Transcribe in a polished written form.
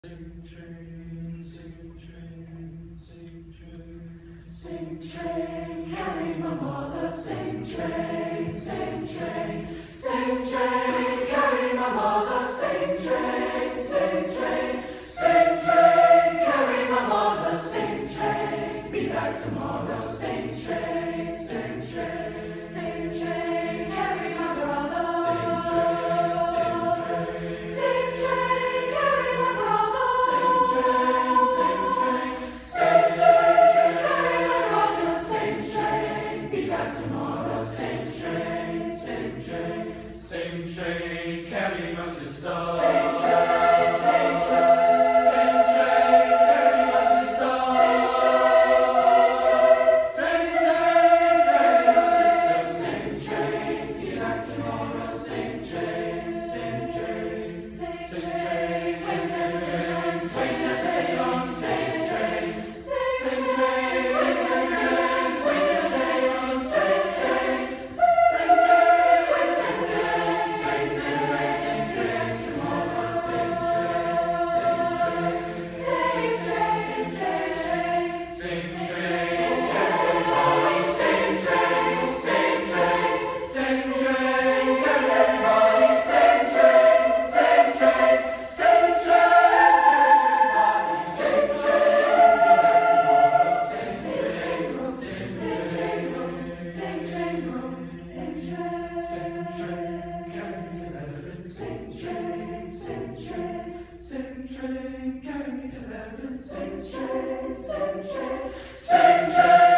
Sing train, sing train, sing train, sing train, carry my mother. Sing train, sing train, sing train, carry my mother. Sing train, sing train, sing train, carry my mother. Sing train, be back tomorrow. Sing train, sing train, sing train, carry my brother. Sing train, sing train, sing train, carry my brother. Sing train, sing train, sing train, carry my brother. Sing train, be back tomorrow. Sing train, sing train, sing train, carry my sister. Sing train, sing train, sing train, carry my sister. Sing train, sing train, carry my sister. Sing train, be back tomorrow. Sing train, sing train, sing train, sing train, sing train, swing the station. Sing train, sing train, sing train, swing the station. Sing train, sing train, sing train, sing train, sing train, tomorrow. Sing train, sing train, sing train, sing train, everybody. Sing train, sing train, sing train, everybody. Sing train, sing train, sing train, everybody. Sing train, be back tomorrow. Sing train, sing train, sing train, sing train, sing train, carry me to heaven. Sing train, sing train, sing train, carry me to heaven. Sing train, sing train, sing train.